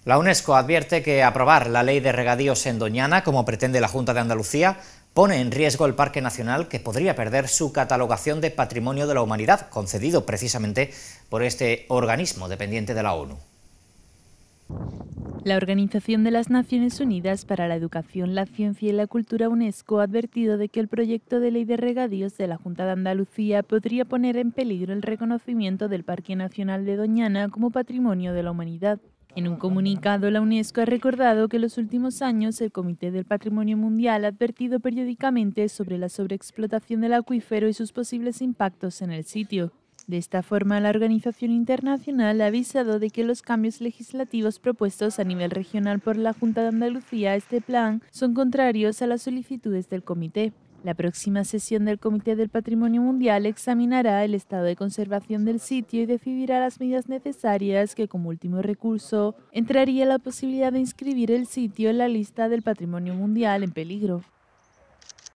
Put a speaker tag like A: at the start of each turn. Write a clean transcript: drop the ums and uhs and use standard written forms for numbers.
A: La UNESCO advierte que aprobar la ley de regadíos en Doñana, como pretende la Junta de Andalucía, pone en riesgo el Parque Nacional, que podría perder su catalogación de Patrimonio de la Humanidad, concedido precisamente por este organismo dependiente de la ONU.
B: La Organización de las Naciones Unidas para la Educación, la Ciencia y la Cultura, UNESCO, ha advertido de que el proyecto de ley de regadíos de la Junta de Andalucía podría poner en peligro el reconocimiento del Parque Nacional de Doñana como Patrimonio de la Humanidad. En un comunicado, la UNESCO ha recordado que en los últimos años el Comité del Patrimonio Mundial ha advertido periódicamente sobre la sobreexplotación del acuífero y sus posibles impactos en el sitio. De esta forma, la organización internacional ha avisado de que los cambios legislativos propuestos a nivel regional por la Junta de Andalucía a este plan son contrarios a las solicitudes del comité. La próxima sesión del Comité del Patrimonio Mundial examinará el estado de conservación del sitio y decidirá las medidas necesarias que, como último recurso, entraría la posibilidad de inscribir el sitio en la lista del Patrimonio Mundial en peligro.